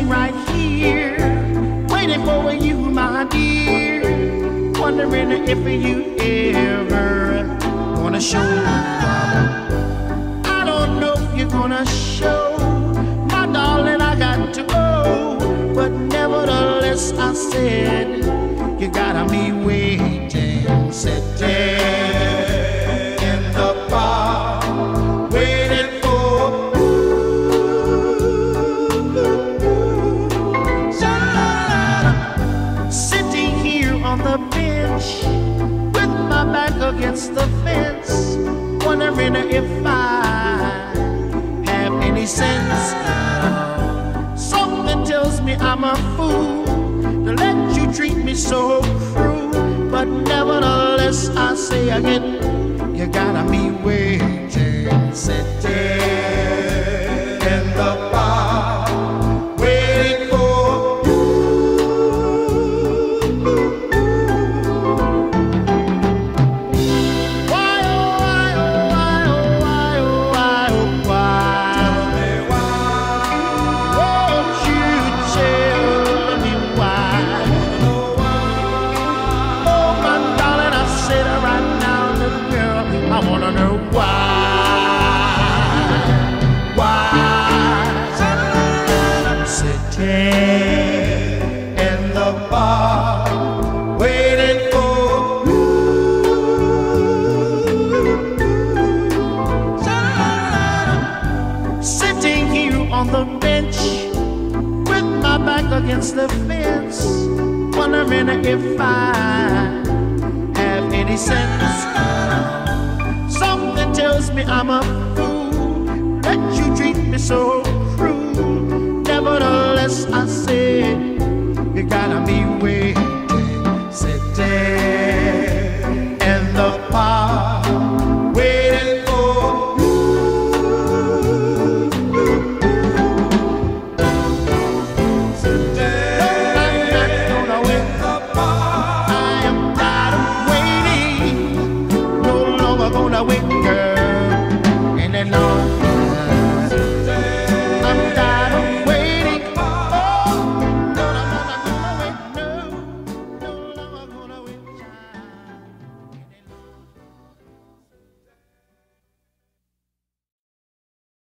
sitting right here, waiting for you, my dear, wondering if you ever wanna show up. I don't know if you're gonna show, my darling, I got to go, but nevertheless I said, you gotta be waiting, sitting in the bar, waiting for sitting here on the bench with my back against the fence, wondering if I have any sense. Something tells me I'm a fool to let you treat me so cruel, but nevertheless I say again, you gotta be waiting, sitting in the bar, waiting for you. Why, oh, why, oh, why, oh, why, oh, why, oh, why? Tell me why. Won't you tell me why? Oh, my darling, I said right now, little girl, I wanna know why. Sitting in the bar, waiting for you. Sitting here on the bench with my back against the fence, wondering if I have any sense. Something tells me I'm a fool that you treat me so cruel. Nevertheless, I said, you gotta be waiting, sitting in the park, waiting for you. Sitting I'm not gonna wait in the park. I am tired of waiting, no longer gonna wait.